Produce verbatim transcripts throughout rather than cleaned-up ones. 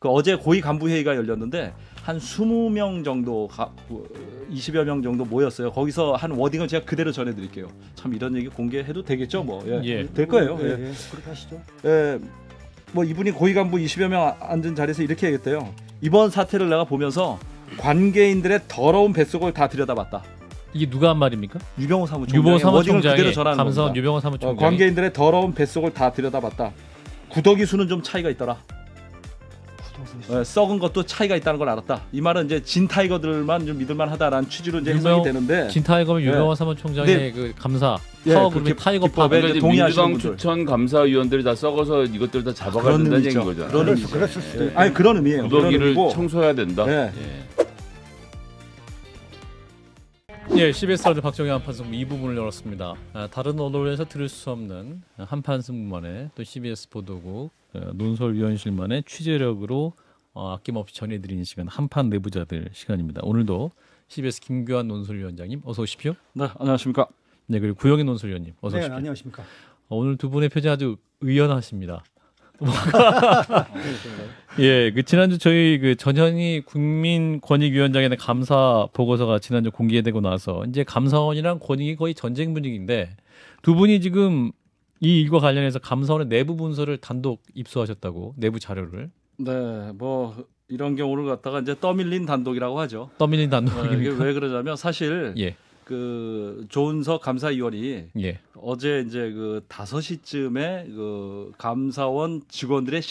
그 어제 고위 간부 회의가 열렸는데 한 이십 명 정도, 이십여 명 정도 모였어요. 거기서 한 워딩을 제가 그대로 전해드릴게요. 참 이런 얘기 공개해도 되겠죠, 뭐. 예. 예. 될 거예요. 예, 예. 예. 그렇게 하시죠. 예. 뭐 이분이 고위 간부 이십여 명 앉은 자리에서 이렇게 얘기했대요. 이번 사태를 내가 보면서 관계인들의 더러운 뱃속을 다 들여다봤다. 이게 누가 한 말입니까? 유병호 사무총장의 유병호 워딩을 그대로 사무총장이 전하는 감사원 겁니다. 유병호 어, 사무총장 관계인들의 더러운 뱃속을 다 들여다봤다. 구더기 수는 좀 차이가 있더라. 어, 썩은 것도 차이가 있다는 걸 알았다. 이 말은 이제 진 타이거들만 좀 믿을만하다라는 취지로 이제 해석이 되는데 진 타이거면 유병호 예. 사무총장의 네. 그 감사 예, 파워그룹의 그 타이거 기법에 팝 이제 그러니까 동의하시는 민주당 분들. 추천 감사위원들이 다 썩어서 이것들 다 잡아가야 그런 된다는 의미죠. 얘기인 거잖아. 그런 그랬, 의미죠. 그랬을 수도 예. 있고. 아니 그런 의미예요. 그런 무더기를 의미고. 청소해야 된다. 예. 예. 예, 씨비에스 라디오 박정희 한판승부 이 부분을 열었습니다. 아, 다른 언론에서 들을 수 없는 한판승부만의 또 씨비에스 보도국 어, 논설위원실만의 취재력으로 어, 아낌없이 전해드리는 시간 한판 내부자들 시간입니다. 오늘도 씨비에스 김규환 논설위원장님 어서 오십시오. 네, 안녕하십니까. 네, 그리고 구영인 논설위원님 어서 네, 오십시오. 안녕하십니까. 어, 오늘 두 분의 표정이 아주 의연하십니다. 예, 그 지난주 저희 그 전현희 국민권익위원장에 대한 감사 보고서가 지난주 공개되고 나서 이제 감사원이랑 권익이 거의 전쟁 분위기인데 두 분이 지금 이 일과 관련해서 감사원의 내부 문서를 단독 입수하셨다고 내부 자료를. 네, 뭐 이런 경우를 갖다가 이제 떠밀린 단독이라고 하죠. 떠밀린 어, 이게 단독입니까? 왜 그러냐면 사실 예, 그 조은석 감사위원이 예, 어제 이제 그 다섯 시쯤에 그 감사원 직원들의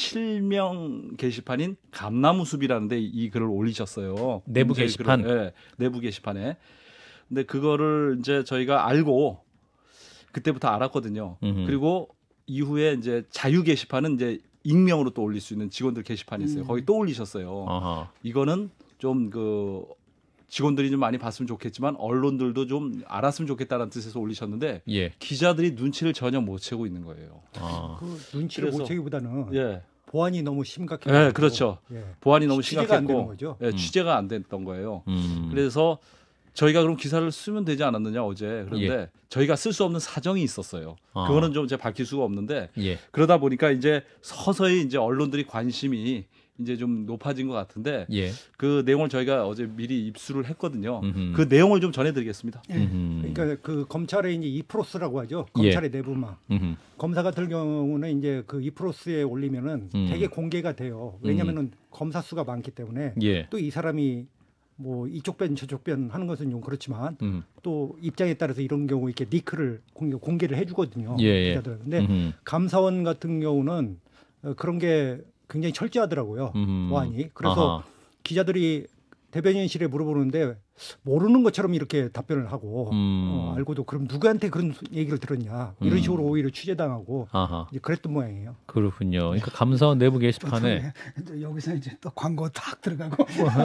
실명 게시판인 감나무숲이라는데 이 글을 올리셨어요. 내부 이제 게시판? 글을, 네, 내부 게시판에. 근데 그거를 이제 저희가 알고 그때부터 알았거든요. 음흠. 그리고 이후에 이제 자유 게시판은 이제 익명으로 또 올릴 수 있는 직원들 게시판이 있어요. 음. 거기 또 올리셨어요. 아하, 이거는 좀 그 직원들이 좀 많이 봤으면 좋겠지만 언론들도 좀 알았으면 좋겠다는 뜻에서 올리셨는데 예, 기자들이 눈치를 전혀 못 채고 있는 거예요. 아, 그 눈치를 그래서- 못 채기보다는 예, 보안이 너무 심각해. 예, 그렇죠. 예. 보안이 너무 취재가 안 되는 심각했고 거죠. 예, 음. 취재가 안 됐던 거예요. 음, 그래서 저희가 그럼 기사를 쓰면 되지 않았느냐 어제. 그런데 예. 저희가 쓸 수 없는 사정이 있었어요. 아. 그거는 좀 제가 밝힐 수가 없는데 예, 그러다 보니까 이제 서서히 이제 언론들이 관심이 이제 좀 높아진 것 같은데 예, 그 내용을 저희가 어제 미리 입수를 했거든요. 음흠. 그 내용을 좀 전해드리겠습니다. 예. 음흠. 그러니까 그 검찰의 이제 이프로스라고 하죠. 예. 검찰의 내부망. 음흠. 검사 같은 경우는 이제 그 이프로스에 올리면은 음. 되게 공개가 돼요. 왜냐면은 검사 수가 많기 때문에 예, 또 이 사람이 뭐 이쪽 변 저쪽 변 하는 것은 좀 그렇지만 음, 또 입장에 따라서 이런 경우 이렇게 리크를 공개, 공개를 해주거든요. 예, 예. 기자들. 근데 음흠. 감사원 같은 경우는 어, 그런 게 굉장히 철저하더라고요. 음흠. 보안이. 그래서 아하. 기자들이 대변인실에 물어보는데 모르는 것처럼 이렇게 답변을 하고 음. 어, 알고도 그럼 누구한테 그런 얘기를 들었냐 이런 음. 식으로 오히려 취재당하고 아하, 이제 그랬던 모양이에요. 그렇군요. 그러니까 감사원 내부 게시판에 이제 여기서 이제 또 광고 탁 들어가고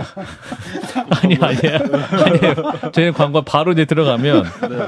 아니 아니에요. 아니에요. 저희 광고 바로 이제 들어가면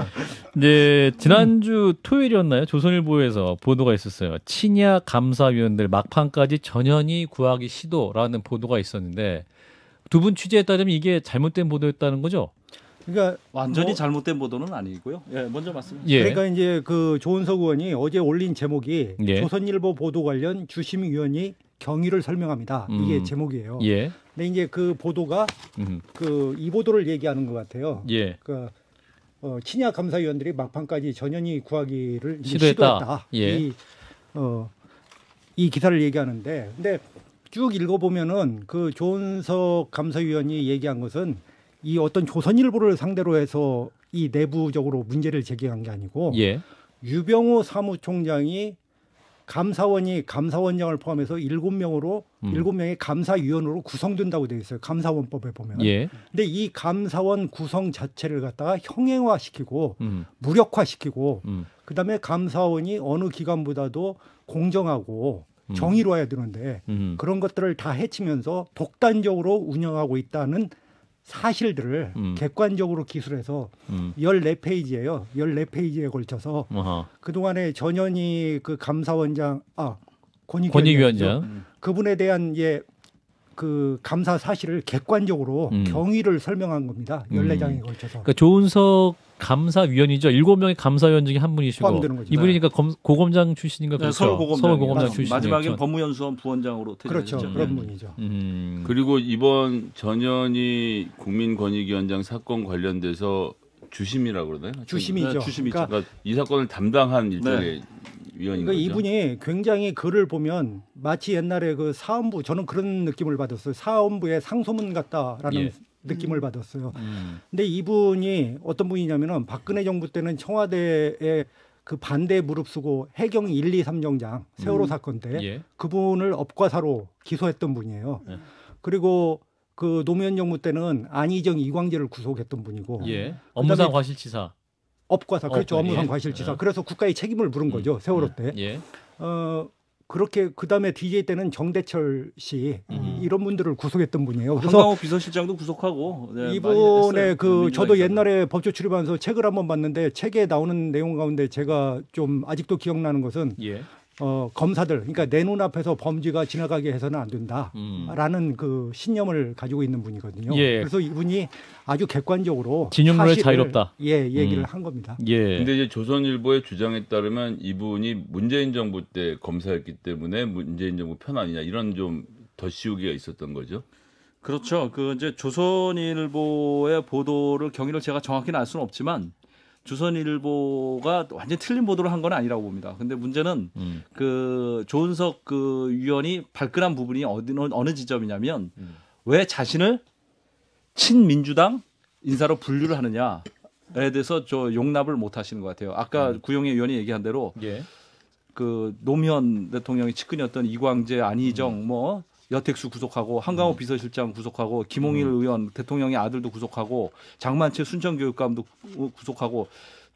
이제 지난주 토요일이었나요? 조선일보에서 보도가 있었어요. 친야 감사위원들 막판까지 전현희 구하기 시도라는 보도가 있었는데 두 분 취재에 따르면 이게 잘못된 보도였다는 거죠? 그러니까 완전히 뭐- 잘못된 보도는 아니고요. 예, 먼저 말씀. 예. 그러니까 이제 그 조은석 의원이 어제 올린 제목이 예. 조선일보 보도 관련 주심위원이 경위를 설명합니다. 이게 음. 제목이에요. 예. 근데 이제 그 보도가 음. 그 이 보도를 얘기하는 것 같아요. 예. 그 어, 친야 감사위원들이 막판까지 전현희 구하기를 이제 시도했다. 시도했다. 예. 이, 어, 이 기사를 얘기하는데, 근데 쭉 읽어보면은 그 조은석 감사위원이 얘기한 것은 이 어떤 조선일보를 상대로 해서 이 내부적으로 문제를 제기한 게 아니고 예. 유병호 사무총장이 감사원이 감사원장을 포함해서 일곱 명으로 음. 일곱 명의 감사위원으로 구성된다고 되어 있어요. 감사원법에 보면. 예. 근데 이 감사원 구성 자체를 갖다가 형행화시키고 음. 무력화시키고 음. 그다음에 감사원이 어느 기관보다도 공정하고 음. 정의로워야 되는데 음. 그런 것들을 다 해치면서 독단적으로 운영하고 있다는 사실들을 음. 객관적으로 기술해서 음. 열네 페이지예요. 열네 페이지에 걸쳐서 아하. 그동안에 전현희 그 감사원장 아 권익위원장 권익위원장. 음. 그분에 대한 예 그 감사 사실을 객관적으로 음. 경위를 설명한 겁니다. 열네 장에 걸쳐서. 그러니까 조은석 감사위원이죠. 일곱 명의 감사위원 중에 한 분이시고 포함되는 거죠. 이분이 그러니까 검, 고검장 출신인가 네, 그렇죠. 서울고검장, 서울고검장 맞습니다. 출신. 마지막에 법무연수원 부원장으로 그렇죠. 퇴진했죠. 그런 분이죠. 음. 그리고 이번 전현희 국민권익위원장 사건 관련돼서 주심이라고 그러나요? 주심이죠. 네, 주심이죠. 그러니까, 그러니까 이 사건을 담당한 일종의 위원인 그러니까 거죠. 이분이 굉장히 글을 보면 마치 옛날에 그 사헌부 저는 그런 느낌을 받았어요. 사헌부의 상소문 같다라는 예. 느낌을 받았어요. 음. 근데 이분이 어떤 분이냐면은 박근혜 정부 때는 청와대에 그 반대 무릅쓰고 해경 일, 이, 삼 정장 세월호 사건 때 예. 그분을 업과사로 기소했던 분이에요. 예. 그리고 그 노무현 정부 때는 안희정, 이광재를 구속했던 분이고 예. 업무상 그다음에 과실치사. 업과사 그렇죠. 업, 업무상 예. 과실치사. 예. 그래서 국가의 책임을 물은 거죠. 세월호 때. 예. 어 그렇게 그다음에 디제이 때는 정대철 씨 음. 이런 분들을 구속했던 분이에요. 그래서 한강호 비서실장도 구속하고 네, 많이 이번에 했어요. 그 민주당에서는. 저도 옛날에 법조 출입하면서 책을 한번 봤는데 책에 나오는 내용 가운데 제가 좀 아직도 기억나는 것은 예. 어, 검사들 그러니까 내 눈앞에서 범죄가 지나가게 해서는 안 된다라는 음. 그 신념을 가지고 있는 분이거든요. 예. 그래서 이분이 아주 객관적으로 진영론에 사실을, 자유롭다. 예, 얘기를 음. 한 겁니다. 예. 근데 이제 조선일보의 주장에 따르면 이분이 문재인 정부 때 검사였기 때문에 문재인 정부 편 아니냐 이런 좀 덧씌우기가 있었던 거죠. 그렇죠. 그 이제 조선일보의 보도를 경위를 제가 정확히는 알 수는 없지만 조선일보가 완전 히 틀린 보도를 한 건 아니라고 봅니다. 근데 문제는 음. 그 조은석 그 위원이 발끈한 부분이 어디 어느 지점이냐면 음. 왜 자신을 친민주당 인사로 분류를 하느냐에 대해서 저 용납을 못 하시는 것 같아요. 아까 음. 구용의 의원이 얘기한 대로 예. 그 노무현 대통령이 측근이었던 이광재, 안희정, 음. 뭐 여택수 구속하고 한강호 비서실장 구속하고 김홍일 음. 의원 대통령의 아들도 구속하고 장만채 순천교육감도 구속하고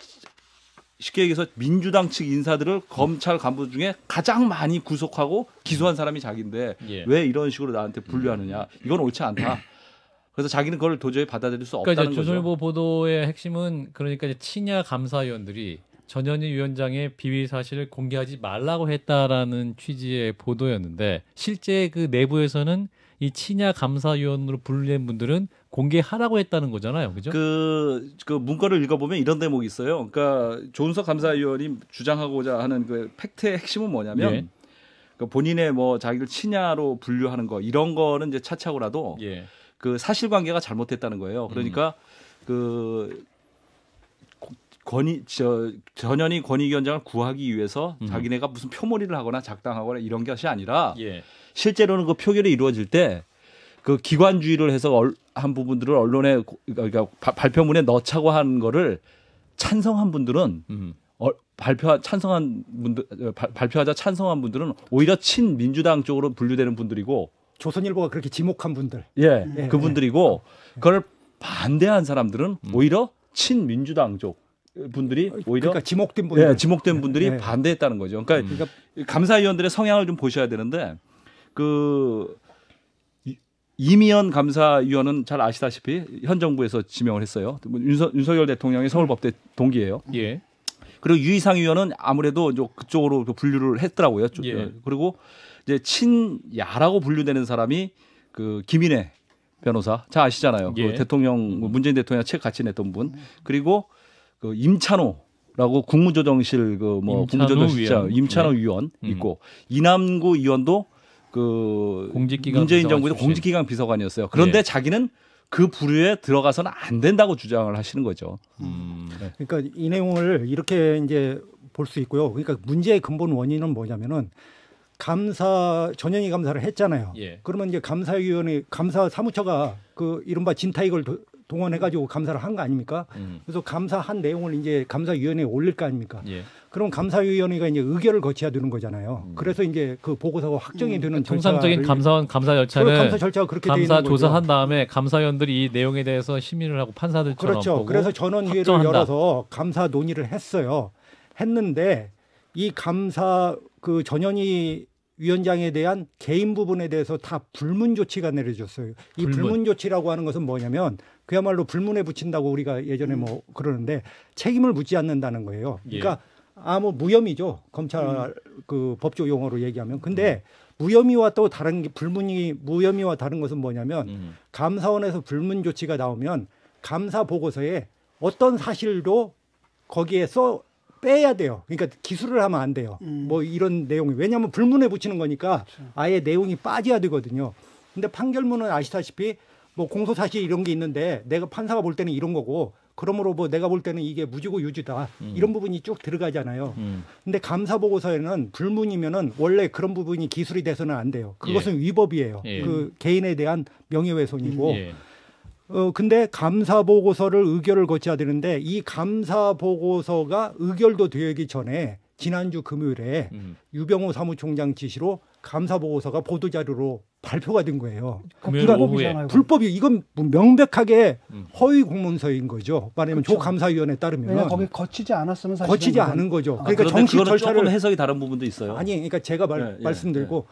쉽게 얘기해서 민주당 측 인사들을 검찰 간부 중에 가장 많이 구속하고 기소한 사람이 자기인데 예. 왜 이런 식으로 나한테 분류하느냐 이건 옳지 않다. 그래서 자기는 그걸 도저히 받아들일 수 그러니까 없다는 이제 조선일보 거죠. 보도의 핵심은 그러니까 이제 친야 감사위원들이 전현희 위원장의 비위 사실을 공개하지 말라고 했다라는 취지의 보도였는데 실제 그 내부에서는 이 친야 감사위원으로 분류된 분들은 공개하라고 했다는 거잖아요, 그죠? 그, 그 문건을 읽어보면 이런 대목이 있어요. 그러니까 조은석 감사위원이 주장하고자 하는 그 팩트의 핵심은 뭐냐면 예. 그 본인의 뭐 자기를 친야로 분류하는 거 이런 거는 이제 차차고라도 예. 그 사실관계가 잘못됐다는 거예요. 그러니까 음. 그 권위 저 전현희 권익위원장을 구하기 위해서 음. 자기네가 무슨 표몰이를 하거나 작당하거나 이런 것이 아니라 예. 실제로는 그 표결이 이루어질 때 그 기관주의를 해서 얼, 한 부분들을 언론에 그러니까 바, 발표문에 넣자고 한 거를 찬성한 분들은 음. 어, 발표 찬성한 분들 발, 발표하자 찬성한 분들은 오히려 친민주당 쪽으로 분류되는 분들이고 조선일보가 그렇게 지목한 분들. 예, 예, 그분들이고 그걸 반대한 사람들은 음. 오히려 친민주당 쪽 분들이 오히려 그러니까 지목된 분들. 예, 지목된 분들이 예. 반대했다는 거죠. 그러니까 음. 그러니까 감사위원들의 성향을 좀 보셔야 되는데 그 이- 이미연 감사위원은 잘 아시다시피 현 정부에서 지명을 했어요. 윤석, 윤석열 대통령의 서울법대 동기예요. 예. 그리고 유이상 위원은 아무래도 좀 그쪽으로 그 분류를 했더라고요. 쭉. 예. 그리고 이제 친야라고 분류되는 사람이 그 김인혜 변호사, 잘 아시잖아요. 예. 그 대통령 문재인 대통령 책 같이 냈던 분. 그리고 그 임찬호라고 국무조정실 그 뭐 임찬호 국무조정실장 위원. 임찬호 네. 위원 음. 있고 이남구 의원도 그 공직기관 문재인 비서관 정부에서 출신. 공직기관 비서관이었어요. 그런데 예. 자기는 그 부류에 들어가서는 안 된다고 주장을 하시는 거죠. 음. 그러니까 이 내용을 이렇게 이제 볼 수 있고요. 그러니까 문제의 근본 원인은 뭐냐면은 감사 전현희 감사를 했잖아요. 예. 그러면 이제 감사위원회 감사 사무처가 그 이른바 진타익을 도- 동원해가지고 감사를 한 거 아닙니까? 음. 그래서 감사한 내용을 이제 감사위원회에 올릴 거 아닙니까? 예. 그럼 감사위원회가 이제 의결을 거쳐야 되는 거잖아요. 음. 그래서 이제 그 보고서가 확정이 되는 통상적인 절차를- 감사원 감사 그걸 절차는 감사 절차가 그렇게 돼 있는 감사 거죠. 조사한 다음에 감사위원들이 이 내용에 대해서 심의를 하고 판사들처럼 그렇죠. 보고 그래서 전원위를 확정한다. 열어서 감사 논의를 했어요. 했는데 이 감사 그 전현희 위원장에 대한 개인 부분에 대해서 다 불문 조치가 내려졌어요. 이 불문. 불문 조치라고 하는 것은 뭐냐면 그야말로 불문에 붙인다고 우리가 예전에 뭐 그러는데 책임을 묻지 않는다는 거예요. 그러니까 아무 무혐의죠. 검찰 그 법조 용어로 얘기하면. 근데 무혐의와 또 다른 게 불문이 무혐의와 다른 것은 뭐냐면 음. 감사원에서 불문 조치가 나오면 감사 보고서에 어떤 사실도 거기에 써 빼야 돼요. 그러니까 기술을 하면 안 돼요. 음. 뭐 이런 내용이 왜냐하면 불문에 붙이는 거니까 그렇죠. 아예 내용이 빠져야 되거든요. 근데 판결문은 아시다시피 뭐 공소 사실 이런 게 있는데 내가 판사가 볼 때는 이런 거고 그러므로 뭐 내가 볼 때는 이게 무죄고 유죄다 음. 이런 부분이 쭉 들어가잖아요. 음. 근데 감사 보고서에는 불문이면은 원래 그런 부분이 기술이 돼서는 안 돼요. 그것은 위법이에요. 예. 그 개인에 대한 명예훼손이고. 예. 어 근데 감사 보고서를 의결을 거쳐야 되는데 이 감사 보고서가 의결도 되기 전에 지난주 금요일에 음. 유병호 사무총장 지시로 감사 보고서가 보도 자료로 발표가 된 거예요. 금요일 그러니까 오후에. 불법이잖아요. 불법이 이건 명백하게 음. 허위 공문서인 거죠. 말하면 그렇죠. 조감사위원회에 왜냐 따르면 거기 거치지 않았으면 사실 거치지 않은 거죠. 아, 그러니까 그런데 정식 그거는 절차를 조금 해석이 다른 부분도 있어요. 아니 그러니까 제가 말, 예, 예, 말씀드리고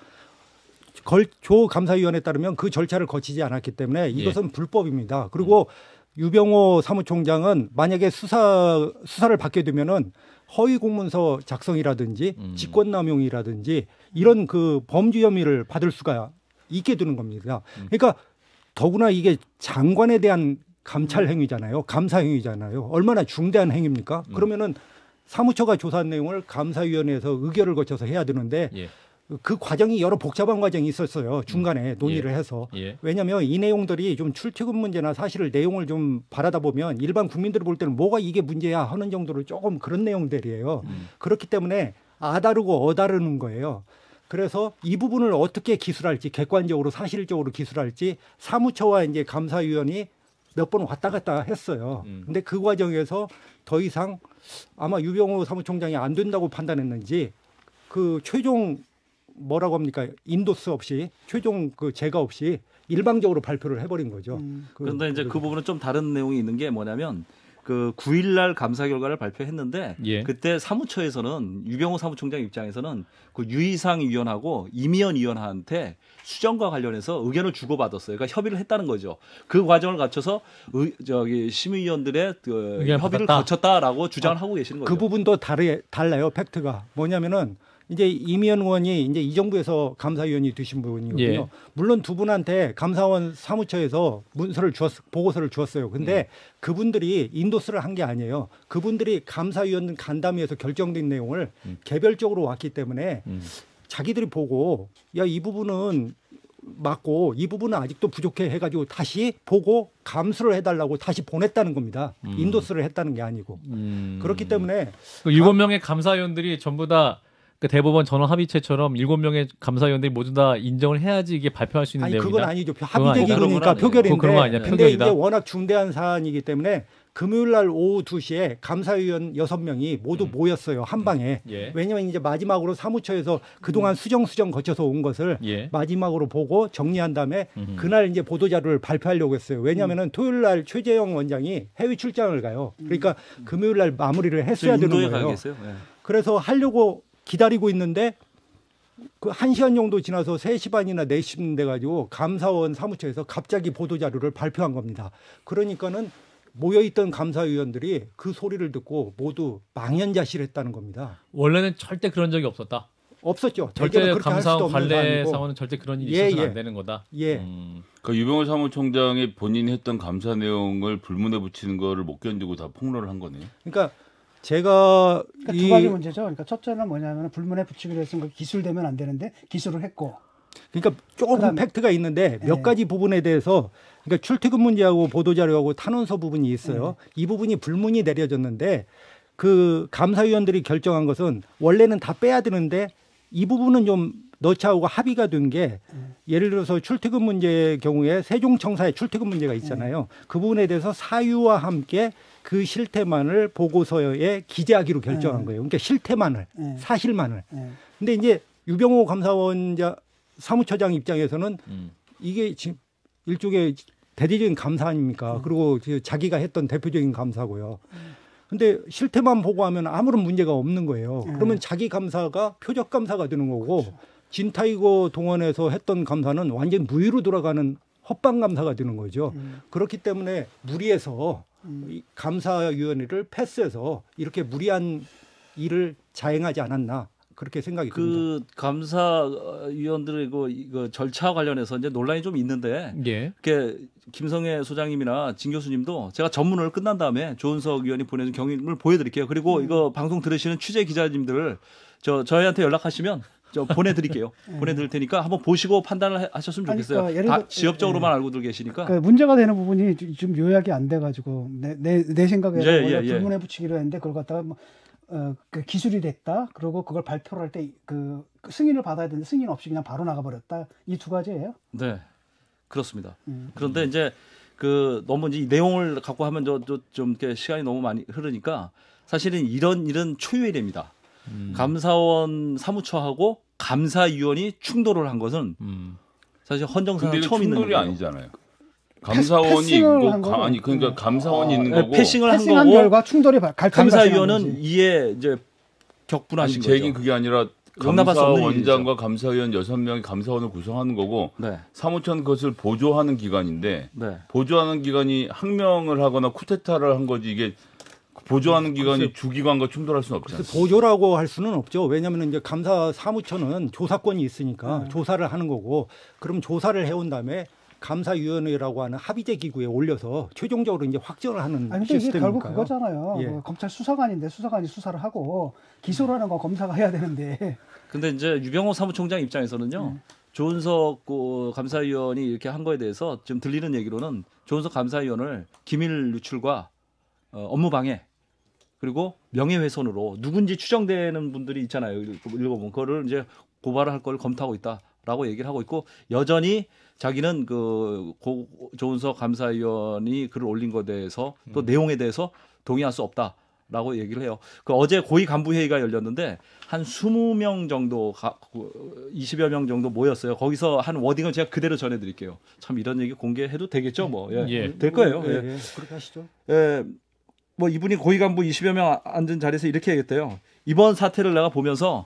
걸, 조감사위원회에 따르면 그 절차를 거치지 않았기 때문에 이것은 예. 불법입니다. 그리고 유병호 사무총장은 만약에 수사 수사를 받게 되면은 허위 공문서 작성이라든지 음. 직권남용이라든지 이런 그 범죄 혐의를 받을 수가 있게 되는 겁니다. 그러니까 더구나 이게 장관에 대한 감찰 행위잖아요. 감사 행위잖아요. 얼마나 중대한 행위입니까? 음. 그러면은 사무처가 조사한 내용을 감사위원회에서 의결을 거쳐서 해야 되는데 예. 그 과정이 여러 복잡한 과정이 있었어요. 중간에 논의를 해서. 예. 왜냐하면 이 내용들이 좀 출퇴근 문제나 사실을 내용을 좀 바라다 보면 일반 국민들이 볼 때는 뭐가 이게 문제야 하는 정도로 조금 그런 내용들이에요. 음. 그렇기 때문에 아다르고 어다르는 거예요. 그래서 이 부분을 어떻게 기술할지 객관적으로 사실적으로 기술할지 사무처와 이제 감사위원이 몇 번 왔다 갔다 했어요. 음. 근데 그 과정에서 더 이상 아마 유병호 사무총장이 안 된다고 판단했는지 그 최종 뭐라고 합니까? 인도스 없이 최종 그 제가 없이 일방적으로 발표를 해버린 거죠. 음. 그, 그런데 이제 그 부분은 좀 다른 내용이 있는 게 뭐냐면 그 구 일 날 감사 결과를 발표했는데 예. 그때 사무처에서는 유병호 사무총장 입장에서는 그 유이상 위원하고 이미연 위원한테 수정과 관련해서 의견을 주고받았어요. 그러니까 협의를 했다는 거죠. 그 과정을 거쳐서 의, 저기 심의위원들의 그 의견을 협의를 받았다. 거쳤다라고 주장을 하고 계시는 거죠. 그 부분도 다르, 달라요. 팩트가 뭐냐면은 이제 이미연 의원이 이제 이 정부에서 감사위원이 되신 분이거든요. 예. 물론 두 분한테 감사원 사무처에서 문서를 주었, 보고서를 주었어요. 근데 음. 그분들이 인도스를 한 게 아니에요. 그분들이 감사위원 간담회에서 결정된 내용을 음. 개별적으로 왔기 때문에 음. 자기들이 보고 야 이 부분은 맞고 이 부분은 아직도 부족해 해가지고 다시 보고 감수를 해달라고 다시 보냈다는 겁니다. 음. 인도스를 했다는 게 아니고 음. 그렇기 때문에 그 일곱 명의 감사위원들이 전부 다 그 대법원 전원 합의체처럼 일곱 명의 감사위원들이 모두 다 인정을 해야지 이게 발표할 수 있는 아니 내용이다. 그건 아니죠. 그건 합의 아니다. 대기구니까 그건 표결인데. 그건 그런 거 아니야. 근데 표결이다. 이제 워낙 중대한 사안이기 때문에 금요일 날 오후 두 시에 감사위원 여섯 명이 모두 음. 모였어요. 한 방에. 예. 왜냐하면 이제 마지막으로 사무처에서 그동안 수정 수정 거쳐서 온 것을 예. 마지막으로 보고 정리한 다음에 음흠. 그날 이제 보도 자료를 발표하려고 했어요. 왜냐하면은 토요일 날 최재형 원장이 해외 출장을 가요. 그러니까 금요일 날 마무리를 했어야 되는 인도에 거예요. 가겠어요. 예. 그래서 하려고 기다리고 있는데 그 한 시간 정도 지나서 세 시 반이나 네 시쯤 돼가지고 감사원 사무처에서 갑자기 보도자료를 발표한 겁니다. 그러니까는 모여있던 감사위원들이 그 소리를 듣고 모두 망연자실했다는 겁니다. 원래는 절대 그런 적이 없었다. 없었죠. 절대 대개는 그렇게 할 수도 감사원 없는 관례 사안이고. 상원은 절대 그런 일이 예, 있어서는 예. 안 되는 거다. 예. 음. 그 유병호 사무총장이 본인이 했던 감사 내용을 불문에 붙이는 거를 못 견디고 다 폭로를 한 거네요. 그러니까 제가 그러니까 이 두 가지 문제죠. 그러니까 첫째는 뭐냐면 불문에 붙이기로 했으면 그 기술되면 안 되는데 기술을 했고. 그러니까 조금 그다음에- 팩트가 있는데 몇 예. 가지 부분에 대해서 그러니까 출퇴근 문제하고 보도자료하고 탄원서 부분이 있어요. 이 부분이 불문이 내려졌는데 그 감사위원들이 결정한 것은 원래는 다 빼야 되는데 이 부분은 좀 넣자 하고 합의가 된 게 예를 들어서 출퇴근 문제의 경우에 세종청사에 출퇴근 문제가 있잖아요. 그 부분에 대해서 사유와 함께 그 실태만을 보고서에 기재하기로 결정한 네. 거예요. 그러니까 실태만을 네. 사실만을. 예. 근데 이제 유병호 감사원자 사무처장 입장에서는 음. 이게 지금 일종의 대대적인 감사 아닙니까? 그리고 그 자기가 했던 대표적인 감사고요. 근데 실태만 보고하면 아무런 문제가 없는 거예요. 음. 그러면 자기 감사가 표적 감사가 되는 거고 진타이거 동원에서 했던 감사는 완전 무위로 돌아가는 헛방 감사가 되는 거죠. 음. 그렇기 때문에 무리해서 음. 이 감사위원회를 패스해서 이렇게 무리한 일을 자행하지 않았나 그렇게 생각이 듭니다. 그 감사위원들의 그, 그 절차 관련해서 이제 논란이 좀 있는데 예. 이렇게 김성애 소장님이나 진 교수님도 제가 전문을 끝난 다음에 조은석 의원이 보내준 경위를 보여드릴게요. 그리고 음. 이거 방송 들으시는 취재 기자님들 저 저희한테 연락하시면 저 보내드릴게요. 보내드릴 테니까 한번 보시고 판단을 해- 하셨으면 아니, 좋겠어요. 그러니까 예를 다 들어- 지역적으로만 예. 알고들 계시니까. 그 문제가 되는 부분이 좀 요약이 안 돼가지고 내 내 내 생각에 예, 원래 예, 예. 불문에 붙이기로 했는데 그걸 갖다가 뭐, 어, 그 기술이 됐다. 그리고 그걸 발표를 할 때 그 승인을 받아야 되는데 승인 없이 그냥 바로 나가버렸다. 이 두 가지예요. 네, 그렇습니다. 음. 그런데 이제 그 너무 이제 이 내용을 갖고 하면 저좀 시간이 너무 많이 흐르니까 사실은 이런 일은 초유일입니다. 음. 감사원 사무처하고 감사위원이 충돌을 한 것은 음. 사실 근데 헌정사상 이게 처음 있는 충돌이 일이에요. 아니잖아요. 감사원이 패싱을 있고 한 가, 거고. 아니 그러니까 네. 감사원이 있는 네, 거고 패싱을 한 패싱한 거고 결과 충돌이 발- 갈등이 감사위원은 발생한 거지. 이에 이제 아니, 격분하신 제 얘기는 거죠. 그게 아니라 용납할 수 없는 감사원장과 감사위원 여섯 명이 감사원을 구성하는 거고 네, 사무처는 그것을 보조하는 기관인데 네. 보조하는 기관이 항명을 하거나 쿠데타를 한 거지 이게 보조하는 기관이 주기관과 충돌할 수는 없잖아요. 그래서 보조라고 할 수는 없죠. 왜냐하면 이제 감사 사무처는 조사권이 있으니까 네. 조사를 하는 거고, 그럼 조사를 해온 다음에 감사위원회라고 하는 합의제 기구에 올려서 최종적으로 이제 확정을 하는 아니 근데 이게 결국 시스템이니까요. 그거잖아요. 예. 그 검찰 수사관인데 수사관이 수사를 하고 기소를 하는 건 검사가 해야 되는데 근데 이제 유병호 사무총장 입장에서는요. 음. 조은석 그 감사위원이 이렇게 한 거에 대해서 지금 들리는 얘기로는 조은석 감사위원을 기밀 유출과 어, 업무 방해 그리고 명예훼손으로 누군지 추정되는 분들이 있잖아요. 읽어보면 그거를 이제 고발을 할 걸 검토하고 있다라고 얘기를 하고 있고 여전히 자기는 그 고, 조은석 감사위원이 글을 올린 것에 대해서 또 음. 내용에 대해서 동의할 수 없다라고 얘기를 해요. 그 어제 고위 간부 회의가 열렸는데 한 이십 명 정도 가, 이십여 명 정도 모였어요. 거기서 한 워딩을 제가 그대로 전해드릴게요. 참 이런 얘기 공개해도 되겠죠, 뭐. 예. 예. 될 거예요. 예, 예. 예. 그렇게 하시죠. 예, 뭐 이분이 고위 간부 이십여 명 앉은 자리에서 이렇게 얘기했대요. 이번 사태를 내가 보면서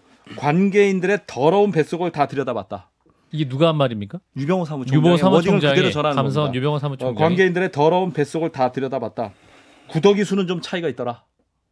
관계인들의 더러운 뱃속을 다 들여다봤다. 이게 누가 한 말입니까? 유병호 사무총장 유병호 워딩을 사무총장이 그대로 전하는 감사원 겁니다. 유병호 어, 사무총장이 관계인들의 더러운 뱃속을 다 들여다봤다. 구더기 수는 좀 차이가 있더라.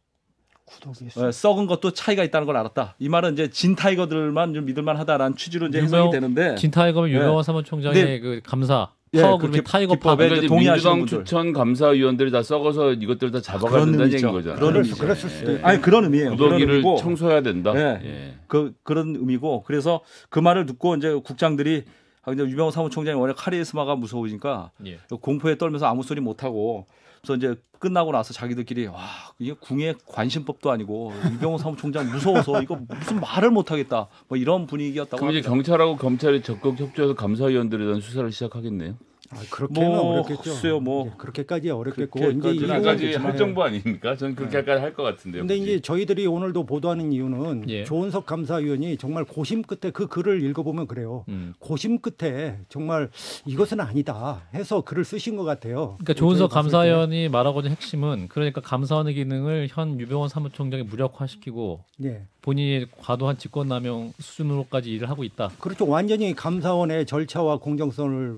구독이 어, 썩은 것도 차이가 있다는 걸 알았다. 이 말은 이제 진 타이거들만 좀 믿을만하다라는 취지로 이제 해석이 유병- 되는데. 진타이거면 예. 유병호 사무총장의 네. 그 감사 예, 파워그룹의 그 타이거 기법에 팝 이제 그러니까 이제 동의하시는 민주당 분들. 추천 감사위원들이 다 썩어서 이것들 다 잡아가야 그런 된다는 의미죠. 얘기인 거잖아요. 그런 그럴 의미죠. 수, 그랬을 수도 예. 있고. 아니 그런 의미예요. 그런 구더기를 의미고. 청소해야 된다. 예. 예. 그 그런 의미고 그래서 그 말을 듣고 이제 국장들이 아, 이제 유병호 사무총장이 워낙 카리스마가 무서우니까 예. 공포에 떨면서 아무 소리 못 하고 그래서 이제 끝나고 나서 자기들끼리 와 이게 궁예 관심법도 아니고 유병호 사무총장 무서워서 이거 무슨 말을 못 하겠다 뭐 이런 분위기였다고 그럼 이제 합니다. 경찰하고 검찰이 적극 협조해서 감사위원들에 대한 수사를 시작하겠네요. 아, 그렇게는 뭐, 어렵겠죠. 글쎄요, 뭐. 예, 그렇게까지 어렵겠고 그렇게까지는 이제 아직 이거는 그까지 할 예. 정보 아닙니까? 저는 그렇게까지 할 것 같은데요. 근데 굳이. 이제 저희들이 오늘도 보도하는 이유는 예. 조은석 감사위원이 정말 고심 끝에 그 글을 읽어보면 그래요. 음. 고심 끝에 정말 이것은 아니다 해서 글을 쓰신 것 같아요. 그러니까 조은석 저희 봤을 때. 감사위원이 말하고자 핵심은 그러니까 감사원의 기능을 현 유병원 사무총장이 무력화시키고 예. 본인이 과도한 직권남용 수준으로까지 일을 하고 있다. 그렇죠. 완전히 감사원의 절차와 공정성을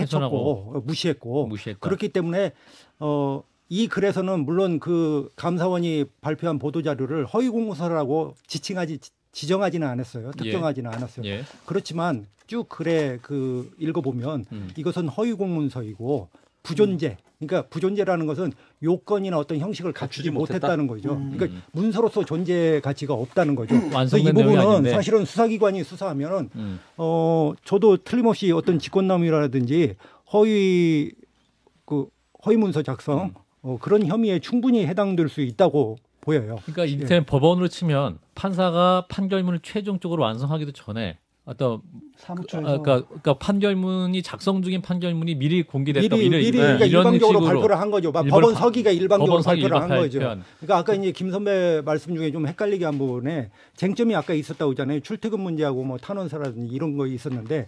해쳤고 어, 무시했고 무시했다. 그렇기 때문에 어, 이 글에서는 물론 그 감사원이 발표한 보도 자료를 허위 공문서라고 지칭하지 지정하지는 않았어요. 특정하지는 않았어요. 예. 그렇지만 쭉 글에 그 읽어보면 음. 이것은 허위 공문서이고 부존재. 그러니까 부존재라는 것은 요건이나 어떤 형식을 갖추지 갖추지 못했다? 못했다는 거죠. 음. 그러니까 문서로서 존재 가치가 없다는 거죠. 그래서 이 완성된 내용이 부분은 아닌데. 사실은 수사기관이 수사하면은 음. 어 저도 틀림없이 어떤 직권남용이라든지 허위 그 허위 문서 작성 어, 그런 혐의에 충분히 해당될 수 있다고 보여요. 그러니까 이를테면 법원으로 치면 판사가 판결문을 최종적으로 완성하기도 전에 어떤 사무처에서 아, 그러니까, 그러니까 판결문이 작성 중인 판결문이 미리 공개됐다 미리 이런, 미리 이런 그러니까 일방적으로 식으로 발표를 한 거죠. 막 일본 법원 파- 서기가 일방적으로 법원 서기 발표를 한 일반 거죠. 발표한. 그러니까 아까 이제 김 선배 말씀 중에 좀 헷갈리게 한 부분에 쟁점이 아까 있었다고 하잖아요. 출퇴근 문제하고 뭐 탄원서라든지 이런 거 있었는데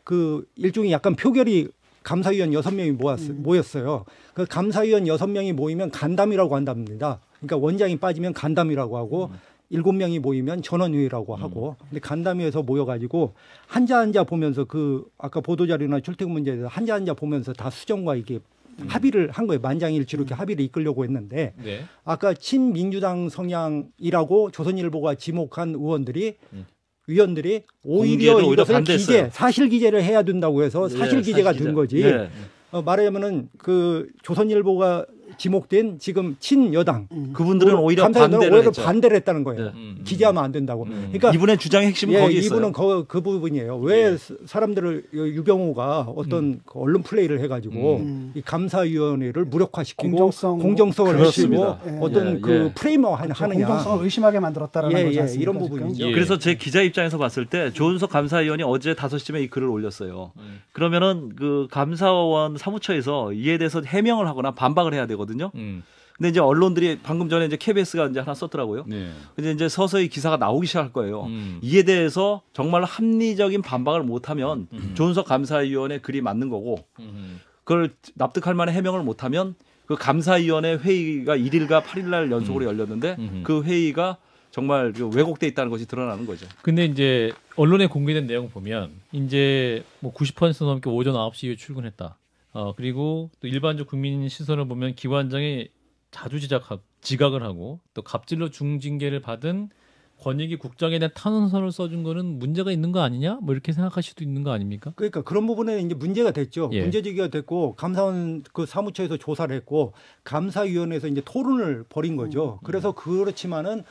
그 일종의 약간 표결이 감사위원 여섯 명이 모았, 모였어요. 그 감사위원 여섯 명이 모이면 간담이라고 한답니다. 그러니까 원장이 빠지면 간담이라고 하고 일곱 명이 모이면 전원회의라고 하고 근데 간담회에서 모여가지고 한자 한자 보면서 그 아까 보도자료나 출퇴근 문제에서 한자 한자 보면서 다 수정과 이게 합의를 한 거예요. 만장일치로 이렇게 합의를 이끌려고 했는데 네. 아까 친민주당 성향이라고 조선일보가 지목한 의원들이 음. 위원들이 오히려 공개를 오히려 이것을 반대했어요. 기재, 사실 기재를 해야 된다고 해서 예, 사실 기재가 사실 된 기재. 거지. 예. 어, 말하자면은 그 조선일보가 지목된 지금 친여당 그분들은 오히려 감사위원들은 반대를 오히려 했죠. 반대를 했다는 거예요. 네. 음. 기재하면 안 된다고. 음. 그러니까 이분의 주장의 핵심은 예, 거기 있어요. 이분은 그, 그 부분이에요. 왜 사람들을 유병호가 어떤 음. 그 언론 플레이를 해가지고 음. 이 감사위원회를 무력화시키고 공정성, 공정성을 그렇습니다. 해치고 예. 어떤 예, 그 예. 프레임을 그렇죠. 하느냐. 공정성을 의심하게 만들었다라는 예, 거지 예, 않습니까? 이런 지금? 부분이죠. 예. 그래서 제 기자 입장에서 봤을 때 조은석 감사위원이 어제 다섯 시쯤에 이 글을 올렸어요. 음. 그러면은 그 감사원 사무처에서 이에 대해서 해명을 하거나 반박을 해야 되거든요. 음. 근데 이제 언론들이 방금 전에 이제 케이비에스가 이제 하나 썼더라고요. 네. 근데 이제 서서히 기사가 나오기 시작할 거예요. 음. 이에 대해서 정말 합리적인 반박을 못하면 음. 조은석 감사위원의 글이 맞는 거고 음. 그걸 납득할 만한 해명을 못하면 그 감사위원회 회의가 일 일과 팔 일 날 연속으로 열렸는데 음. 그 회의가 정말 그 왜곡돼 있다는 것이 드러나는 거죠. 근데 이제 언론에 공개된 내용 보면 이제 뭐 구십 퍼센트 넘게 오전 아홉 시에 출근했다. 어 그리고 또 일반적 국민 시선을 보면 기관장이 자주 지적하고 지각을 하고 또 갑질로 중징계를 받은 권익위 국장에 대한 탄원서를 써준 거는 문제가 있는 거 아니냐? 뭐 이렇게 생각할 수도 있는 거 아닙니까? 그러니까 그런 부분에 이제 문제가 됐죠. 예. 문제제기가 됐고 감사원 그 사무처에서 조사를 했고 감사위원회에서 이제 토론을 벌인 거죠. 그래서 그렇지만은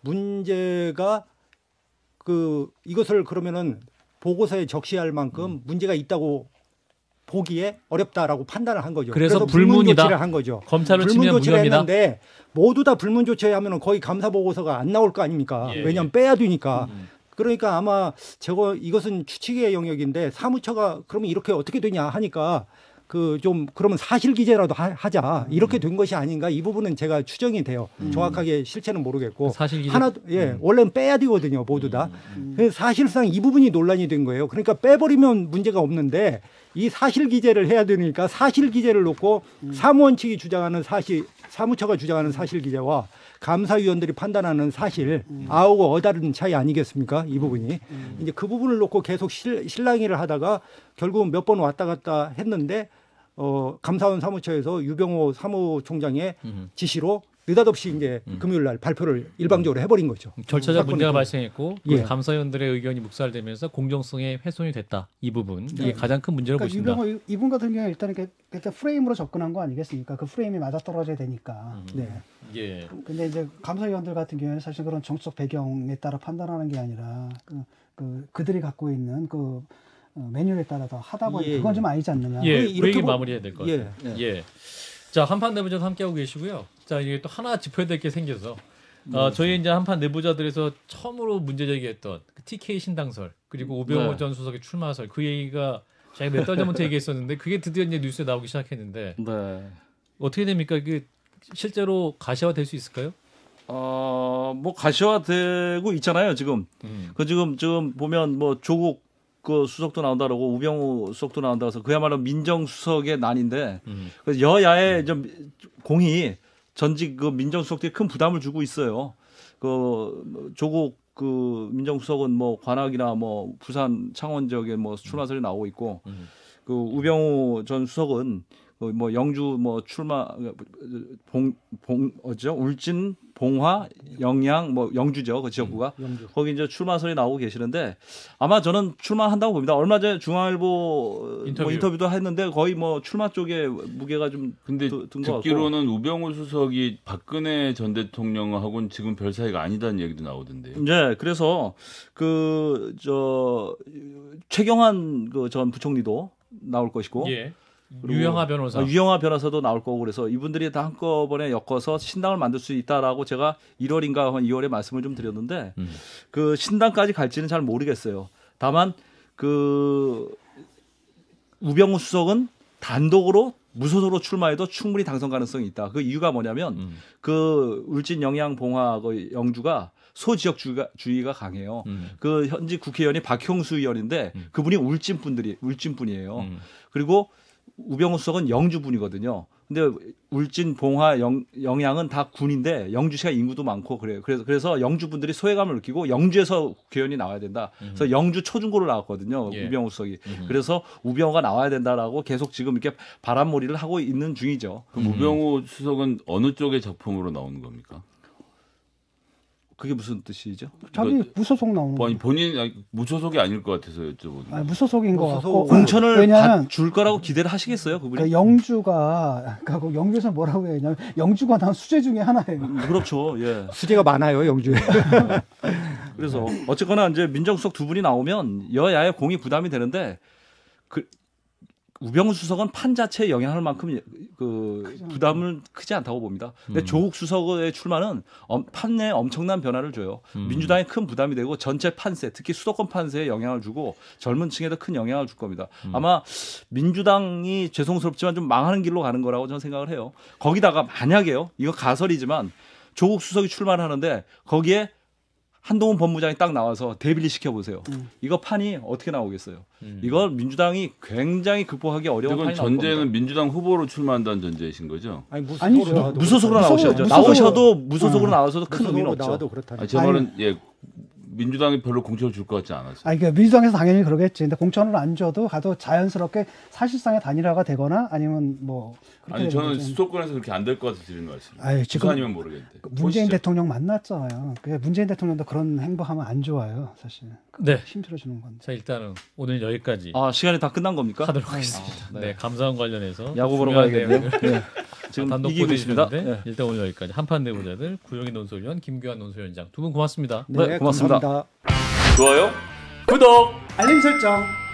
문제가 그 이것을 그러면은 보고서에 적시할 만큼 문제가 있다고 보기에 어렵다라고 판단을 한 거죠. 그래서 불문 불문이다. 조치를 한 거죠. 검찰로 불문 치면 조치를 무혐의다. 했는데 모두 다 불문 조치하면은 거의 감사 보고서가 안 나올 거 아닙니까? 예, 왜냐하면 예. 빼야 되니까. 음. 그러니까 아마 저거 이것은 추측의 영역인데 사무처가 그러면 이렇게 어떻게 되냐 하니까 그 좀 그러면 사실 기재라도 하, 하자 이렇게 된 것이 아닌가 이 부분은 제가 추정이 돼요. 정확하게 실체는 모르겠고 사실 기재- 하나 예 원래는 빼야 되거든요 모두 다. 그래서 사실상 이 부분이 논란이 된 거예요. 그러니까 빼버리면 문제가 없는데 이 사실 기재를 해야 되니까 사실 기재를 놓고 사무원 측이 주장하는 사실 사무처가 주장하는 사실 기재와 감사위원들이 판단하는 사실 아우고 어다른 차이 아니겠습니까? 이 부분이 이제 그 부분을 놓고 계속 실, 실랑이를 하다가 결국은 몇 번 왔다 갔다 했는데 어, 감사원 사무처에서 유병호 사무총장의 음. 지시로 느닷없이 이제 금요일 날 발표를 일방적으로 해버린 거죠. 절차적 사건이 문제가 그- 발생했고 그 예. 감사위원들의 의견이 묵살되면서 공정성에 훼손이 됐다. 이 부분 이게 네. 가장 큰 문제로 그러니까 보신다. 유병호 이- 이분 같은 경우에 일단 이렇게 일단 프레임으로 접근한 거 아니겠습니까? 그 프레임이 맞아 떨어져야 되니까. 네. 예. 근데 이제 감사위원들 같은 경우에는 사실 그런 정치적 배경에 따라 판단하는 게 아니라 그, 그 그들이 갖고 있는 그 어, 매뉴얼에 따라서 하다 보니 예, 그건 예. 좀 아니지 않느냐. 예, 이렇게 그 얘기 보- 마무리해야 될 것 예. 같아요. 예. 자, 한판 내부자도 함께하고 계시고요. 자, 이게 또 하나 짚어야 될 게 생겨서 어, 저희 이제 한판 내부자들에서 처음으로 문제 제기했던 그 티케이 신당설 그리고 오병호 네. 전 수석의 출마설 그 얘기가 제가 몇 달 전부터 얘기했었는데 그게 드디어 이제 뉴스에 나오기 시작했는데 네. 어떻게 됩니까? 이게 실제로 가시화 될 수 있을까요? 어, 뭐 가시화되고 있잖아요, 지금. 음. 그 지금 지금 보면 뭐 조국 그 수석도 나온다 그러고 우병우 수석도 나온다 그래서 그야말로 민정수석의 난인데 음. 그 여야의 좀 공이 전직 그 민정수석들이 큰 부담을 주고 있어요. 그 조국 그 민정수석은 뭐 관악이나 뭐 부산 창원 지역에 뭐 출마설이 나오고 있고 음. 그 우병우 전 수석은 그 뭐 영주 뭐 출마 봉봉 어죠 울진 봉화 영양 뭐 영주죠 그 지역구가 영주. 거기 이제 출마설이 나오고 계시는데 아마 저는 출마한다고 봅니다. 얼마 전에 중앙일보 인터뷰. 뭐 인터뷰도 했는데 거의 뭐 출마 쪽에 무게가 좀 근데 든 것 같고. 듣기로는 우병우 수석이 박근혜 전 대통령하고는 지금 별 사이가 아니다는 얘기도 나오던데요. 네, 그래서 그 저 최경환 그 전 부총리도 나올 것이고 예. 그리고 유영하 변호사. 아, 유영하 변호사도 나올 거고 그래서 이분들이 다 한꺼번에 엮어서 신당을 만들 수 있다라고 제가 일월인가 한 이월에 말씀을 좀 드렸는데 음. 그 신당까지 갈지는 잘 모르겠어요. 다만 그 우병우 수석은 단독으로 무소속으로 출마해도 충분히 당선 가능성이 있다. 그 이유가 뭐냐면 음. 그 울진 영양 봉화 그 영주가 소지역 주의가, 주의가 강해요. 음. 그 현직 국회의원이 박형수 의원인데 그분이 울진 분들이 울진 분이에요. 음. 그리고 우병우 수석은 영주 분이거든요. 근데 울진, 봉화, 영, 영양은 다 군인데 영주시가 인구도 많고 그래요. 그래서 그래서 영주 분들이 소외감을 느끼고 영주에서 국회의원이 나와야 된다. 그래서 음. 영주 초중고를 나왔거든요. 예. 우병우 수석이. 음. 그래서 우병우가 나와야 된다라고 계속 지금 이렇게 바람몰이를 하고 있는 중이죠. 그럼 음. 우병우 수석은 어느 쪽의 작품으로 나오는 겁니까? 그게 무슨 뜻이죠? 자기 그러니까 무소속 나오는 뭐 아니 거. 본인 아니, 무소속이 아닐 것 같아서 여쭤보는 아니, 거예요. 무소속인 것 무소속. 같고 공천을 왜냐하면 받- 줄 거라고 기대를 하시겠어요, 그분이? 그 영주가 그러니까 영주에서 뭐라고 해야 되냐면 영주가 난 수재 중에 하나예요. 그렇죠. 예. 수재가 많아요 영주에. 그래서 어쨌거나 이제 민정수석 두 분이 나오면 여야의 공이 부담이 되는데 그 우병우 수석은 판 자체에 영향할 만큼 그 부담은 크지 않다고 봅니다. 근데 음. 조국 수석의 출마는 엄- 판내에 엄청난 변화를 줘요. 음. 민주당에 큰 부담이 되고 전체 판세, 특히 수도권 판세에 영향을 주고 젊은 층에도 큰 영향을 줄 겁니다. 음. 아마 민주당이 죄송스럽지만 좀 망하는 길로 가는 거라고 저는 생각을 해요. 거기다가 만약에요, 이거 가설이지만 조국 수석이 출마를 하는데 거기에 한동훈 법무장이 딱 나와서 대비를 시켜보세요. 음. 이거 판이 어떻게 나오겠어요? 음. 이걸 민주당이 굉장히 극복하기 어려운 그건 판이 나올 겁니다. 전제는 민주당 후보로 출마한다는 전제이신 거죠? 아니 무소속으로 아니죠. 나와도 무소속으로 무소속- 나오셔야죠. 무소속으로- 나오셔도 무소속으로 어. 나와서도 큰 의미는 무소속으로 없죠. 나와도 그렇다니. 아니, 제 아니. 말은 예 민주당이 별로 공천을 줄 것 같지 않았어요. 아니, 그 민주당에서 당연히 그러겠지. 근데 공천을 안 줘도 가도 자연스럽게 사실상의 단일화가 되거나 아니면 뭐 그렇게 아니 되는 저는 거죠. 수도권에서 그렇게 안 될 것 같아서 드리는 말씀이에요. 아유, 지금 부산이면 모르겠는데. 문재인 보시죠. 대통령 만났잖아요. 그 문재인 대통령도 그런 행보하면 안 좋아요, 사실. 네. 힘들어지는 건데. 자 일단은 오늘 여기까지 아 시간이 다 끝난 겁니까? 하도록 하겠습니다. 아, 네. 네. 감사원 관련해서 야구 보러 중요한 가야겠네요. 내용을 네. 지금 단독 이기고 있습니다. 보내주셨는데 네. 일단 오늘 여기까지 한판 내보자들 구영희 논설위원 김규환 논설위원장 두 분 고맙습니다. 네, 고맙습니다. 감사합니다. 좋아요. 구독. 알림 설정.